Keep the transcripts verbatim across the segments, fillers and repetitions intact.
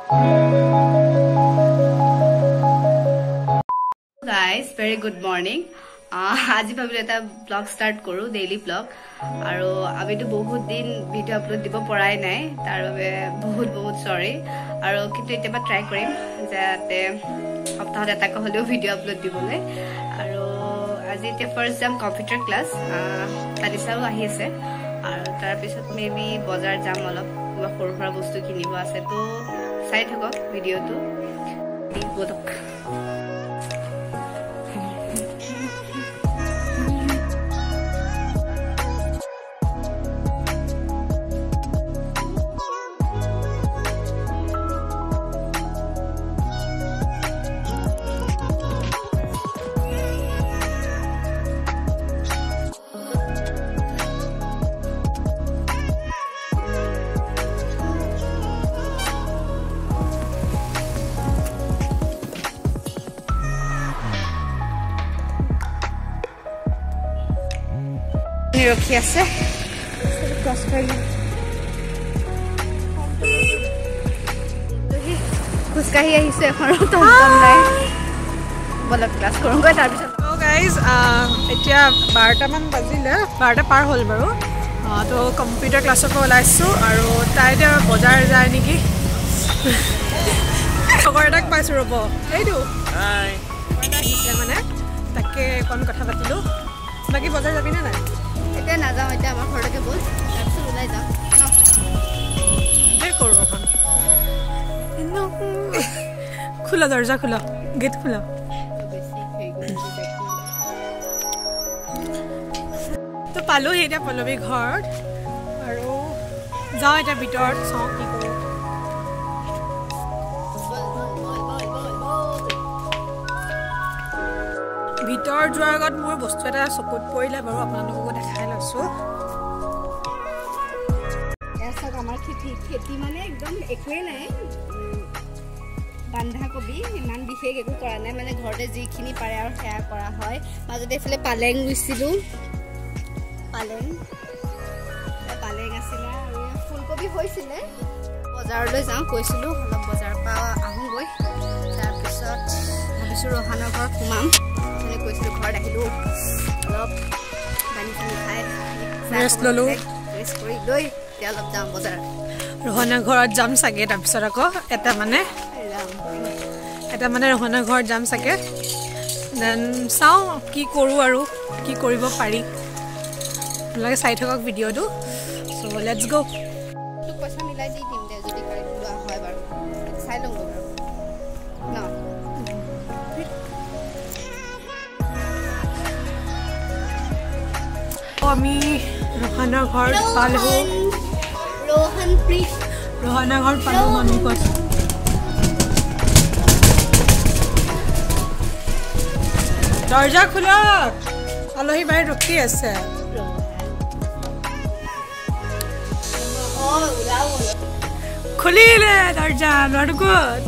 Guys, very good morning. আজি ভাবিলে এটা ব্লগ স্টার্ট কৰো ডেইলি ব্লগ আৰু আমিতো বহুত দিন ভিডিও আপলোড দিব পৰাই নাই তাৰ বাবে বহুত বহুত সৰি আৰু কিন্তু এটা ট্রাই কৰিম যাতে সপ্তাহত এটা হলেও ভিডিও আপলোড দিবলৈ আৰু আজি এটা ফাৰ্স্ট যাম কম্পিউটাৰ ক্লাস তাৰিছাও আহি আছে আৰু তাৰ পিছত মেবি বজাৰ যাম অলপ কিবা সৰু সৰু বস্তু কিনিব আছে তো চাই থাকক ভিডিওটো দিবদক ৰখি আছে ক্লাস কৰি খুচকাহি আহিছে এখন টমটম নাই বলক ক্লাস কৰোঁগৈ তাৰ পিছত তো গাইজ এতিয়া বাৰটা মান বাজিলে বাৰটা পাৰ হ'ল বাৰু তো কম্পিউটাৰ ক্লাছৰ পৰা ওলাইছোঁ আৰু তাই এতিয়া বজাৰ যায় নেকি লগৰ এটাক পাইছোঁ ৰ'ব এইটো আহিছে মানে তাকে অকণ কথা পাতিলোঁ বাকী বজাৰ যাবিনে নাই এতিয়া নাযাওঁ এতিয়া আমাৰ ঘৰলৈকে বল তাৰপিছত ওলাই যাম দেৰ কৰোঁ অকণ খোলা দৰ্জা খোলা গেট খোলা তো পালোহি এতিয়া পল্লৱী ঘৰত আৰু যাওঁ এতিয়া ভিতৰত চাওঁ কি কৰোঁ ভিতৰ যোৱাৰ আগত মোৰ বস্তু এটা চকুত পৰিলে বাৰু আপোনালোককো দেখাই লৈছোঁ চাওক আমাৰ খেতি খেতি মানে একদম একোৱেই নাই বন্ধাকবি ইমান বিশেষ একো কৰা নাই মানে ঘৰতে যিখিনি পাৰে আৰু সেয়া কৰা হয় মাজতে এইফালে পালেং ৰুইছিলোঁ পালেং পালেং আছিলে আৰু ফুলকবি হৈছিলে বজাৰলৈ যাওঁ কৈছিলোঁ অলপ বজাৰৰ পৰা আহোঁগৈ তাৰপিছত ভাবিছোঁ ৰহানৰ ঘৰত সোমাম মানে কৈছিলোঁ ঘৰত আহিলোঁ অলপ পানী চানী খাই ৰেষ্ট ল'লোঁ ৰেষ্ট কৰি লৈ এতিয়া অলপ যাম বজাৰত ৰহনা ঘৰত যাম চাগে তাৰপিছত আকৌ এটা মানে এটা মানে ৰহনা ঘৰত যাম চাগে দেন চাওঁ কি কৰোঁ আৰু কি কৰিব পাৰি আপোনালোকে চাই থাকক ভিডিঅ'টো চ' লেটছ গ' তোক পইচা মিলাই দি দিম দে যদি গাড়ী লোৱা হয় বাৰু চাই ল'ম বাৰু ন আমি ৰহানা ঘৰত পালোঁ रोहन प्रीत ৰহানা ঘৰত পালোঁ মানুহ কৈছোঁ দৰ্জা খোলক আলহী বাহিৰত ৰখি আছে খুলিলে দৰ্জা ল'ৰাটো ক'ত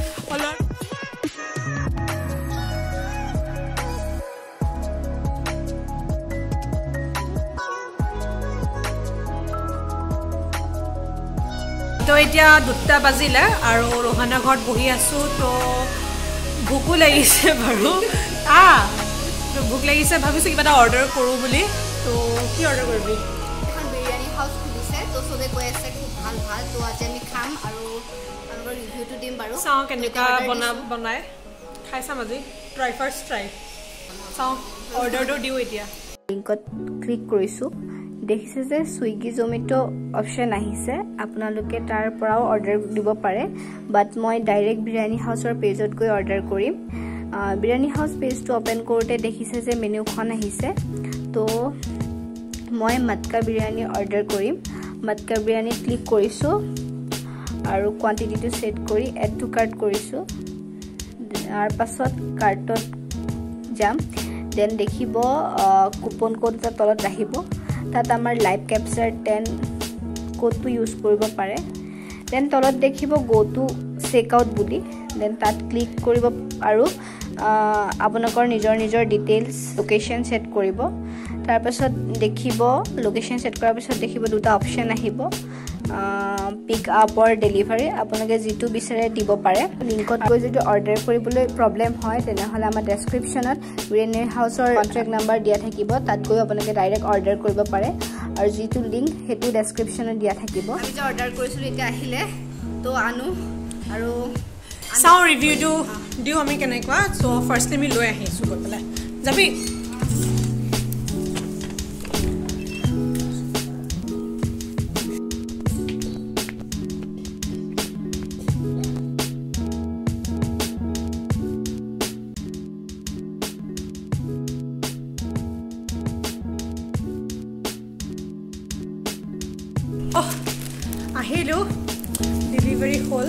তো এতিয়া দুটা বাজিলে আৰু ৰহানা ঘৰত বহি আছোঁ তো ভোকো লাগিছে বাৰু আ তো ভোক লাগিছে ভাবিছোঁ কিবা এটা অৰ্ডাৰ কৰোঁ বুলি তো কি অৰ্ডাৰ কৰিবি এখন বিৰিয়ানী হাউচ খুলিছে তো চবে কৈ আছে খুব ভাল ভাল তো আজি আমি খাম আৰু আমাৰ ৰিভিউটো দিম বাৰু চাওঁ কেনেকুৱা বনা বনাই খাই চাম আজি ট্ৰাই ফাৰ্ষ্ট ট্ৰাই চাওঁ অৰ্ডাৰটো দিওঁ এতিয়া লিংকত ক্লিক কৰিছোঁ দেখিছে যে সুইগি জমেটো অপশন আহিছে আপোনালোকে তাৰ পৰাও অৰ্ডাৰ দিব পাৰে বাট মই ডাইৰেক্ট বিৰিয়ানী হাউচৰ পেজত গৈ অৰ্ডাৰ কৰিম বিৰিয়ানী হাউচ পেজটো ওপেন কৰোঁতে দেখিছে যে মেনুখন আহিছে তো মই মটকা বিৰিয়ানী অৰ্ডাৰ কৰিম মটকা বিৰিয়ানী ক্লিক কৰিছোঁ আৰু কোৱান্টিটিটো সেট কৰি এড টু কাৰ্ট কৰিছোঁ তাৰ পাছত কাৰ্টত যাম দেন দেখিব কুপন কোড এটা তলত আহিব তাত আমাৰ লাইভ ক্যাপচাৰ টেন কোডটো ইউজ কৰিব পাৰে দেন তলত দেখিব গো টু চেক আউট বুলি দেন তাত ক্লিক কৰিব আৰু আপোনালোকৰ নিজৰ নিজৰ ডিটেইলছ লোকেশন সেট কৰিব তাৰ পাছত দেখিব লোকেশন সেট কৰাৰ পিছত দেখিব দুটা অপশন আহিব পিক আপ অৰ ডেলিভাৰী আপোনালোকে যিটো বিচাৰে দিব পাৰে লিংকত গৈ যদি অৰ্ডাৰ কৰিবলৈ প্ৰব্লেম হয় তেনেহলে আমাৰ ডেসক্ৰিপচনত বিৰিয়ানী হাউচৰ কন্টাক্ট নাম্বাৰ দিয়া থাকিব তাত গৈ আপোনালোকে ডাইৰেক্ট অৰ্ডাৰ কৰিব পাৰে আৰু যিটো লিংক হেতু ডেসক্ৰিপচনত দিয়া থাকিব আমি যে অৰ্ডাৰ কৰিছিলো এটা আহিলে তো আনো আৰু চাও ৰিভিউটো দিও আমি কেনেকুৱা সো ফাৰ্স্ট আমি লৈ আহিছো গৈ পেলাই যাবি আহিলো डिलीवरी होल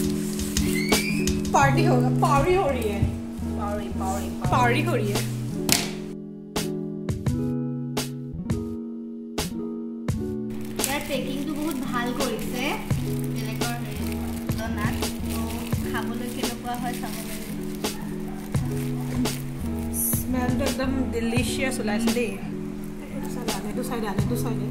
पार्टी होगा पार्टी हो रही है पार्टी पार्टी पार्टी हो रही है यार पैकिंग तो बहुत ভাল কৰিছে যেনেকৈ লনাত তো খাবলৈ কেনেকুৱা হয় চাবলৈ স্মেল তো একদম ডিলিশিয়াস ওলাইছে দেই এইটো সাইড আনে এইটো সাইড আনে এইটো সাইড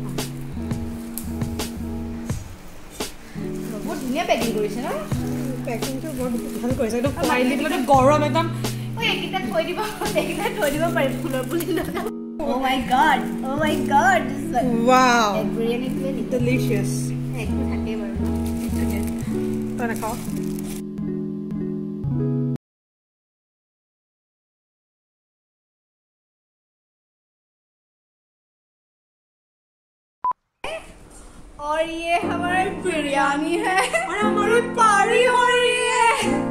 বহুত ধুনীয়া পেকিং কৰিছে ন পেকিং তো বহুত ভাল কৰিছে একদম ফাইলি মানে গৰম একদম ওই একিটা থৈ দিব একিটা থৈ দিব পাৰি ফুলৰ পুলি লগা oh my god oh my god wow biryani plain delicious একটু থাকে বাৰু তনে খাও और ये हमारा बिरयानी है और हमारी पार्टी हो रही है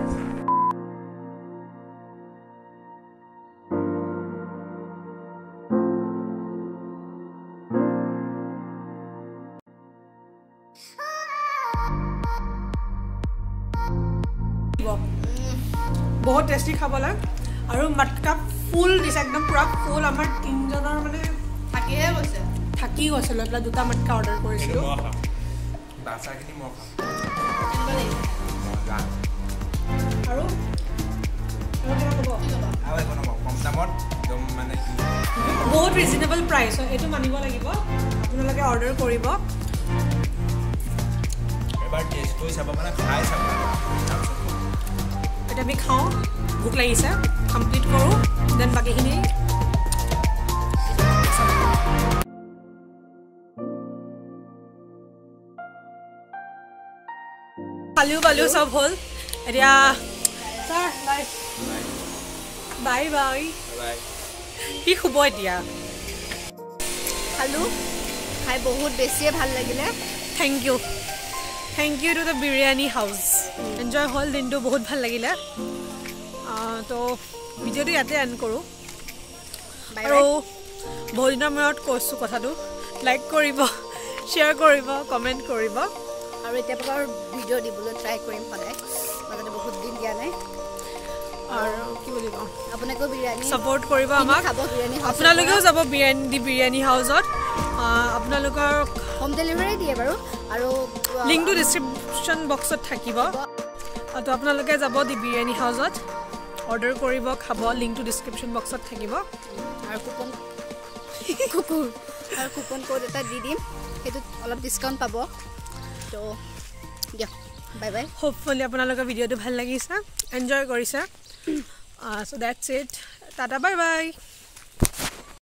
बहुत टेस्टी खाबला और मटका फुल दिस एकदम पूरा फुल आमार तीन जনৰ মানে থাকিহে গৈছে থাকি গৈছে লপলা দুটা মটকা অৰ্ডাৰ কৰিছিলো দাসাখিনি মই খাম আৰু আৰু এখন কম দামত একদম মানে বহুত ৰিজনেবল প্ৰাইস এটো মানিব লাগিব আপোনালোকে অৰ্ডাৰ কৰিব এবাৰ টেষ্ট কৰি চাব মানে খাই চাব এটা আমি খাও ভুক লাগিছে কমপ্লিট কৰো দেন বাকিখিনি পালিও পালিও সব হল এতিয়া sir bye bye bye bye কি খুব এতিয়া খালো খাই বহুত বেছি ভাল লাগিলে thank you thank you to the biryani house enjoy হল দিনটো বহুত ভাল লাগিলে তো ভিডিওটো ইয়াতে এণ্ড কৰোঁ আৰু বহুত দিনৰ মূৰত কৈছোঁ কথাটো লাইক কৰিব শ্বেয়াৰ কৰিব কমেণ্ট কৰিব আৰু এতিয়া পৰা ভিডিও দিবলৈ ট্ৰাই কৰিম সদায় মাজতে বহুত দিন দিয়া নাই আৰু কি বুলি কওঁ আপোনালোকেও বিৰিয়ানী সাপোৰ্ট কৰিব আমাক খাব বিৰিয়ানী আপোনালোকেও যাব বিৰিয়ানী দি বিৰিয়ানী হাউচত আপোনালোকৰ হোম ডেলিভাৰী দিয়ে বাৰু আৰু লিংকটো ডেসক্ৰিপচন বক্সত থাকিব তো আপোনালোকে যাব দি বিৰিয়ানী হাউচত অৰ্ডাৰ কৰিব খাব লিংকটো ডেসক্ৰিপচন বক্সত থাকিব আৰু কুপন কুকুৰ আৰু কুপন কোড এটা দি দিম সেইটো অলপ ডিসকাউন্ট পাব তো দিয়া বাই বাই হোপফুলি আপোনালোকৰ ভিডিওটো ভাল লাগিছে এনজয় কৰিছে so that's it tata bye by